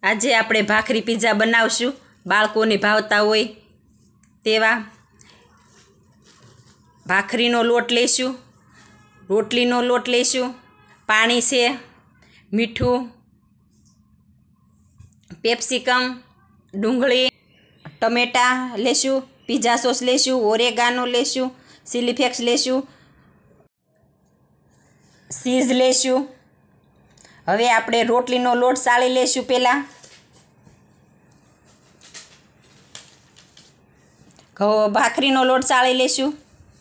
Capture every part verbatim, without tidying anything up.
આજે આપણે ભાખરી પીઝા બનાવશું। બાળકોને ભાવતા હોય તેવા ભાખરીનો લોટ લઈશું, રોટલીનો લોટ લઈશું, પાણી છે, મીઠું, પેપ્સિકમ, ડુંગળી, ટમેટા લેશું, પીઝા સોસ લેશું, ઓરેગાનો લેશું, ચીલી ફ્લેક્સ લેશું, ચીઝ લેશું। હવે આપણે રોટલીનો લોટ સાળી લેશું। પહેલાં ભાખરીનો લોટ સાળી લેશું।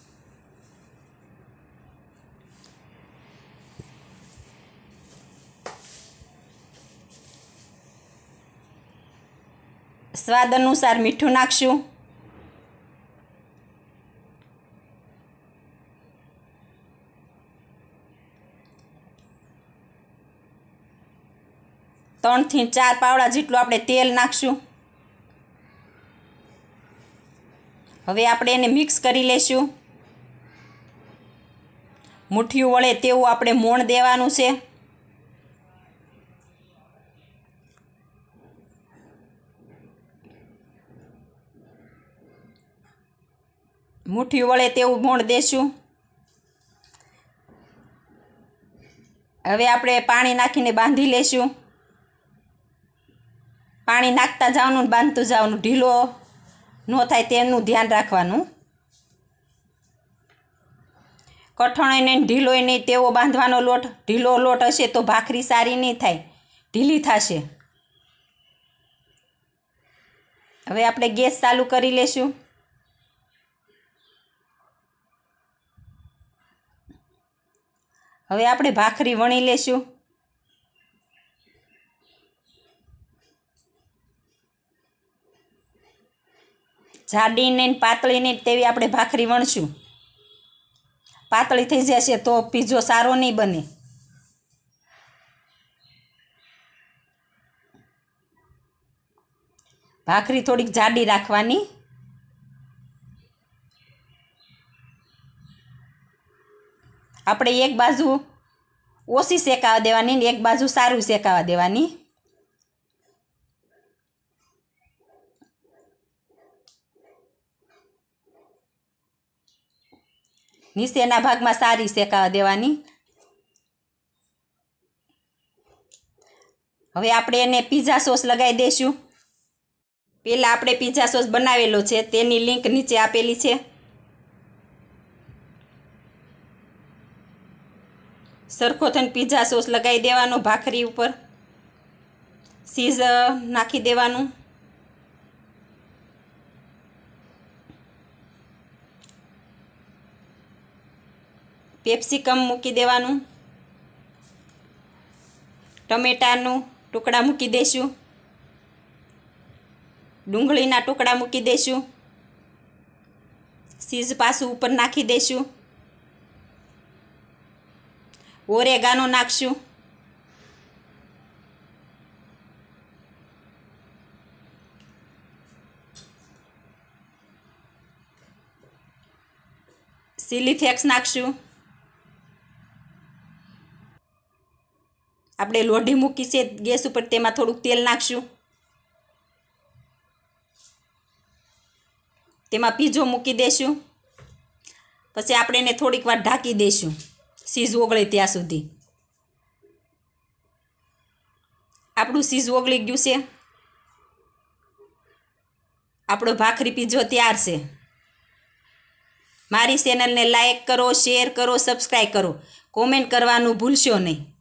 સ્વાદ અનુસાર મીઠું નાખશું। ત્રણથી ચાર પાવડા જેટલું આપણે તેલ નાખશું। હવે આપણે એને મિક્સ કરી લેશું। મુઠ્ઠીઓ વળે તેવું આપણે મોણ દેવાનું છે। મુઠ્ઠીઓ વળે તેવું મોણ દેશું। હવે આપણે પાણી નાખીને બાંધી લેશું। પાણી નાખતા જવાનું ને બાંધતું જવાનું, ઢીલો ન થાય તેનું ધ્યાન રાખવાનું। કઠણોય નહીં ઢીલોય નહીં તેવો બાંધવાનો લોટ। ઢીલો લોટ હશે તો ભાખરી સારી નહીં થાય, ઢીલી થશે। હવે આપણે ગેસ ચાલુ કરી લેશું। હવે આપણે ભાખરી વણી લેશું। જાડી ને પાતળી ને તેવી આપણે ભાખરી વણશું। પાતળી થઈ જશે તો પીઝો સારો નહીં બને। ભાખરી થોડીક જાડી રાખવાની। આપણે એક બાજુ ઓછી શેકાવા દેવાની ને એક બાજુ સારું શેકાવા દેવાની। નીચેના ભાગમાં સારી શેકાવા દેવાની। હવે આપણે એને પીઝા સોસ લગાવી દઈશું। પહેલાં આપણે પીઝા સોસ બનાવેલો છે તેની લિંક નીચે આપેલી છે। સરખો થઈને પીઝા સોસ લગાવી દેવાનો ભાખરી ઉપર। ચીઝ નાખી દેવાનું। પેપ્સિકમ મૂકી દેવાનું। ટમેટાનું ટુકડા મૂકી દઈશું। ડુંગળીના ટુકડા મૂકી દઈશું। ચીઝ પાછું ઉપર નાખી દઈશું। ઓરેગાનો નાખશું। ચીલી ફ્લેક્સ નાખશું। આપણે લોઢી મૂકી છે ગેસ ઉપર, તેમાં થોડુંક તેલ નાખશું। તેમાં પીઝો મૂકી દઈશું। પછી આપણે એને થોડીક વાર ઢાંકી દઈશું ચીઝ ઓગળે ત્યાં સુધી। આપણું ચીઝ ઓગળી ગયું છે। આપણો ભાખરી પીઝો તૈયાર છે। મારી ચેનલને લાઈક કરો, શેર કરો, સબસ્ક્રાઈબ કરો, કોમેન્ટ કરવાનું ભૂલશો નહીં।